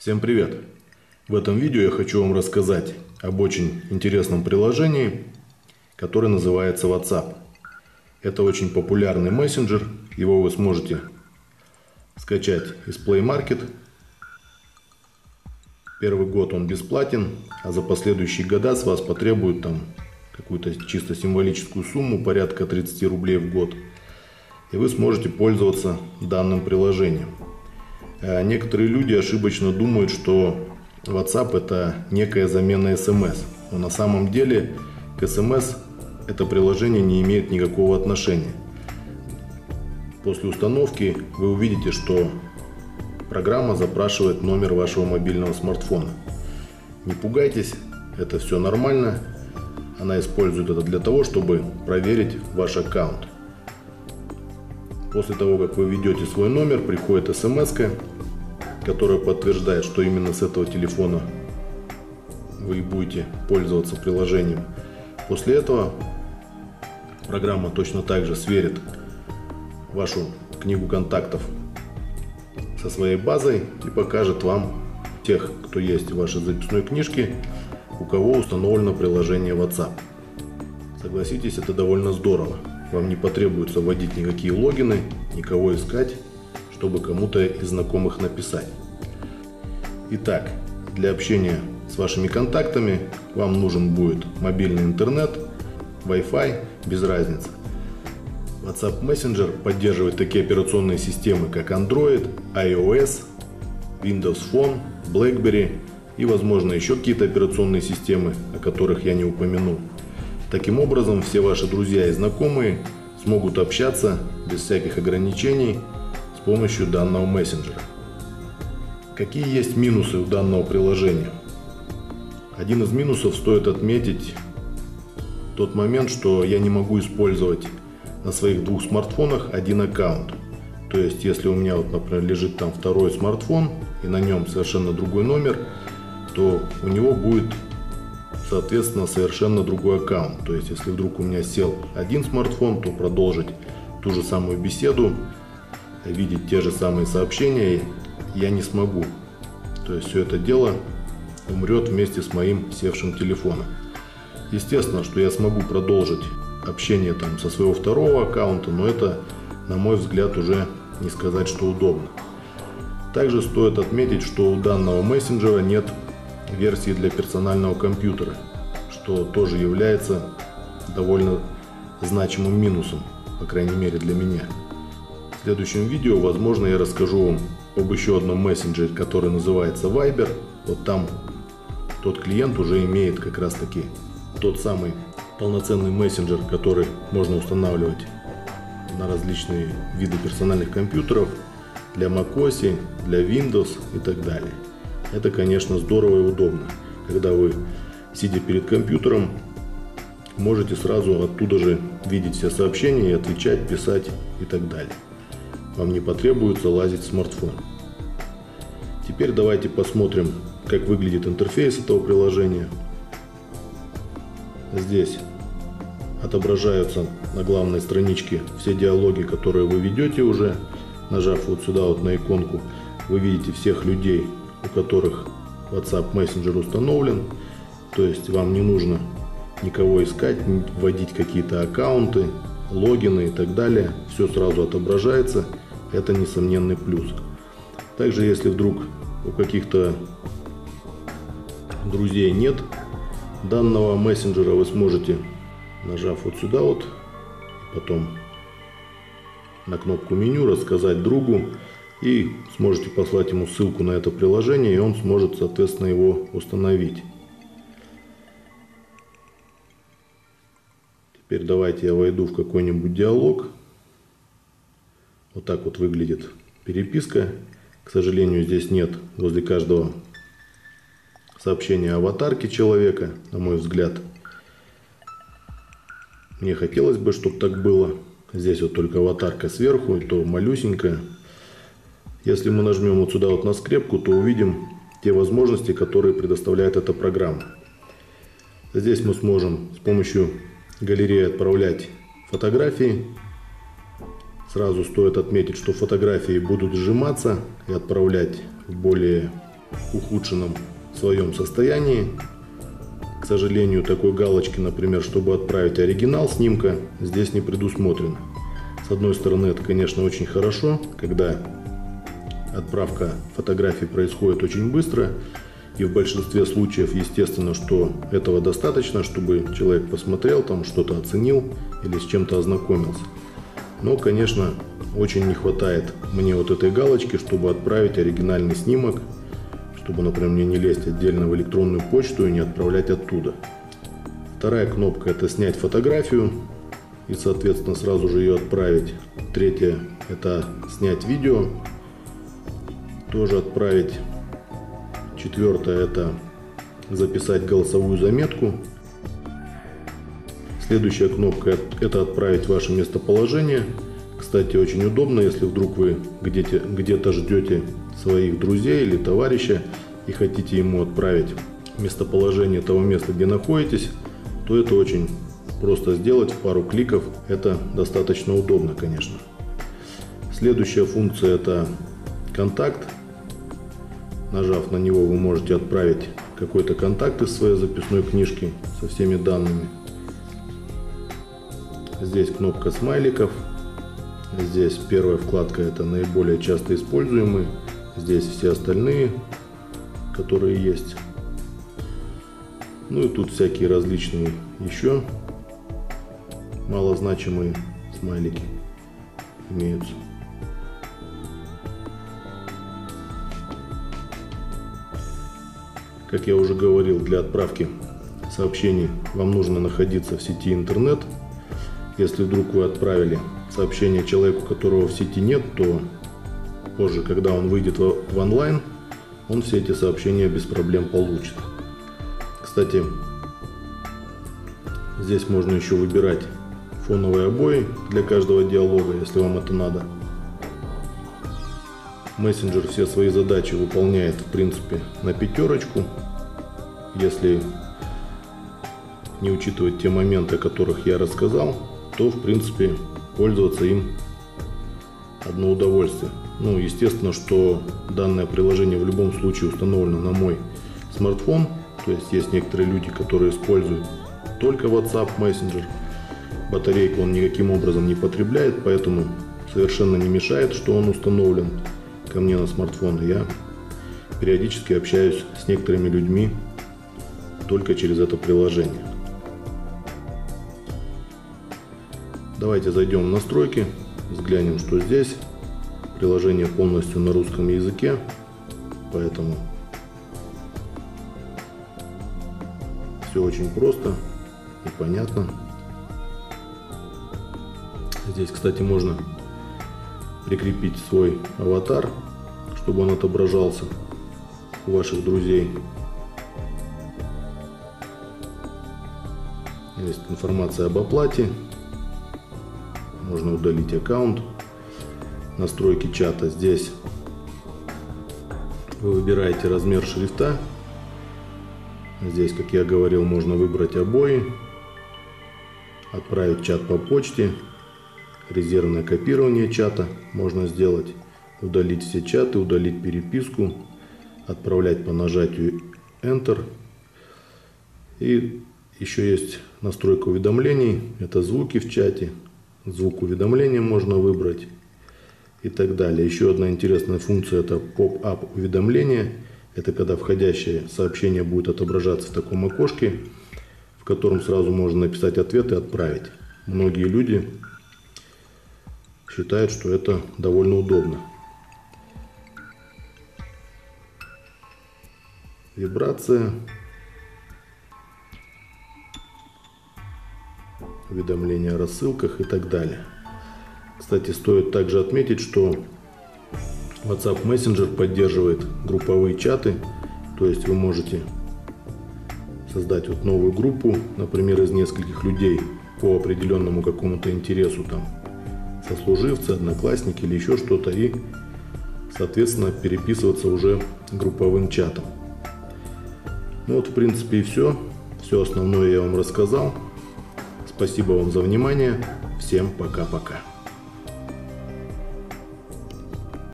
Всем привет! В этом видео я хочу вам рассказать об очень интересном приложении, которое называется WhatsApp. Это очень популярный мессенджер, его вы сможете скачать из Play Market. Первый год он бесплатен, а за последующие года с вас потребуют там какую-то чисто символическую сумму, порядка 30 рублей в год. И вы сможете пользоваться данным приложением. Некоторые люди ошибочно думают, что WhatsApp это некая замена SMS. Но на самом деле к SMS это приложение не имеет никакого отношения. После установки вы увидите, что программа запрашивает номер вашего мобильного смартфона. Не пугайтесь, это все нормально. Она использует это для того, чтобы проверить ваш аккаунт. После того, как вы введете свой номер, приходит смс-ка, которая подтверждает, что именно с этого телефона вы будете пользоваться приложением. После этого программа точно так же сверит вашу книгу контактов со своей базой и покажет вам тех, кто есть в вашей записной книжке, у кого установлено приложение WhatsApp. Согласитесь, это довольно здорово. Вам не потребуется вводить никакие логины, никого искать, чтобы кому-то из знакомых написать. Итак, для общения с вашими контактами вам нужен будет мобильный интернет, Wi-Fi, без разницы. WhatsApp Messenger поддерживает такие операционные системы, как Android, iOS, Windows Phone, BlackBerry и, возможно, еще какие-то операционные системы, о которых я не упомянул. Таким образом, все ваши друзья и знакомые смогут общаться без всяких ограничений с помощью данного мессенджера. Какие есть минусы у данного приложения? Один из минусов стоит отметить тот момент, что я не могу использовать на своих двух смартфонах один аккаунт. То есть, если у меня, например, лежит там второй смартфон и на нем совершенно другой номер, то у него будет соответственно совершенно другой аккаунт. То есть, если вдруг у меня сел один смартфон, то продолжить ту же самую беседу, видеть те же самые сообщения я не смогу. То есть, все это дело умрет вместе с моим севшим телефоном. Естественно, что я смогу продолжить общение там со своего второго аккаунта, но это, на мой взгляд, уже не сказать, что удобно. Также стоит отметить, что у данного мессенджера нет версии для персонального компьютера, что тоже является довольно значимым минусом, по крайней мере для меня. В следующем видео, возможно, я расскажу вам об еще одном мессенджере, который называется Viber. Вот там тот клиент уже имеет как раз таки тот самый полноценный мессенджер, который можно устанавливать на различные виды персональных компьютеров, для macOS, для Windows и так далее. Это, конечно, здорово и удобно, когда вы, сидя перед компьютером, можете сразу оттуда же видеть все сообщения и отвечать, писать и так далее. Вам не потребуется лазить в смартфон. Теперь давайте посмотрим, как выглядит интерфейс этого приложения. Здесь отображаются на главной страничке все диалоги, которые вы ведете уже. Нажав вот сюда вот на иконку, вы видите всех людей, у которых WhatsApp Messenger установлен. То есть вам не нужно никого искать, вводить какие-то аккаунты, логины и так далее. Все сразу отображается. Это несомненный плюс. Также, если вдруг у каких-то друзей нет данного мессенджера, вы сможете, нажав вот сюда вот, потом на кнопку меню, рассказать другу, и сможете послать ему ссылку на это приложение, и он сможет, соответственно, его установить. Теперь давайте я войду в какой-нибудь диалог. Вот так вот выглядит переписка. К сожалению, здесь нет возле каждого сообщения аватарки человека, на мой взгляд. Мне хотелось бы, чтобы так было. Здесь вот только аватарка сверху, и то малюсенькая. Если мы нажмем вот сюда вот на скрепку, то увидим те возможности, которые предоставляет эта программа. Здесь мы сможем с помощью галереи отправлять фотографии. Сразу стоит отметить, что фотографии будут сжиматься и отправлять в более ухудшенном своем состоянии. К сожалению, такой галочки, например, чтобы отправить оригинал снимка, здесь не предусмотрено. С одной стороны, это, конечно, очень хорошо, когда отправка фотографий происходит очень быстро, и в большинстве случаев, естественно, что этого достаточно, чтобы человек посмотрел, там что-то оценил или с чем-то ознакомился. Но, конечно, очень не хватает мне вот этой галочки, чтобы отправить оригинальный снимок, чтобы, например, мне не лезть отдельно в электронную почту и не отправлять оттуда. Вторая кнопка — это снять фотографию и, соответственно, сразу же ее отправить. Третья — это снять видео, тоже отправить. Четвертое — это записать голосовую заметку. Следующая кнопка — это отправить ваше местоположение. Кстати, очень удобно, если вдруг вы где-то ждете своих друзей или товарища и хотите ему отправить местоположение того места, где находитесь, то это очень просто сделать в пару кликов. Это достаточно удобно, конечно. Следующая функция — это контакт. Нажав на него, вы можете отправить какой-то контакт из своей записной книжки со всеми данными. Здесь кнопка смайликов. Здесь первая вкладка — это наиболее часто используемые. Здесь все остальные, которые есть. Ну и тут всякие различные еще малозначимые смайлики имеются. Как я уже говорил, для отправки сообщений вам нужно находиться в сети интернет. Если вдруг вы отправили сообщение человеку, которого в сети нет, то позже, когда он выйдет в онлайн, он все эти сообщения без проблем получит. Кстати, здесь можно еще выбирать фоновые обои для каждого диалога, если вам это надо. Мессенджер все свои задачи выполняет, в принципе, на 5. Если не учитывать те моменты, о которых я рассказал, то, в принципе, пользоваться им одно удовольствие. Ну, естественно, что данное приложение в любом случае установлено на мой смартфон. То есть есть некоторые люди, которые используют только WhatsApp Messenger. Батарейку он никаким образом не потребляет, поэтому совершенно не мешает, что он установлен ко мне на смартфон. Я периодически общаюсь с некоторыми людьми только через это приложение. Давайте зайдем в настройки, взглянем, что здесь. Приложение полностью на русском языке, поэтому все очень просто и понятно. Здесь, кстати, можно прикрепить свой аватар, чтобы он отображался у ваших друзей. Есть информация об оплате. Можно удалить аккаунт. Настройки чата. Здесь вы выбираете размер шрифта. Здесь, как я говорил, можно выбрать обои, отправить чат по почте, резервное копирование чата можно сделать, удалить все чаты, удалить переписку, отправлять по нажатию Enter. И еще есть настройка уведомлений, это звуки в чате, звук уведомления можно выбрать и так далее. Еще одна интересная функция — это поп-ап уведомления. Это когда входящее сообщение будет отображаться в таком окошке, в котором сразу можно написать ответ и отправить. Многие люди считают, что это довольно удобно. Вибрация, уведомления о рассылках и так далее. Кстати, стоит также отметить, что WhatsApp Messenger поддерживает групповые чаты, то есть вы можете создать вот новую группу, например, из нескольких людей по определенному какому-то интересу, там, сослуживцы, одноклассники или еще что-то, и, соответственно, переписываться уже групповым чатом. Ну вот, в принципе, и все. Все основное я вам рассказал. Спасибо вам за внимание. Всем пока-пока.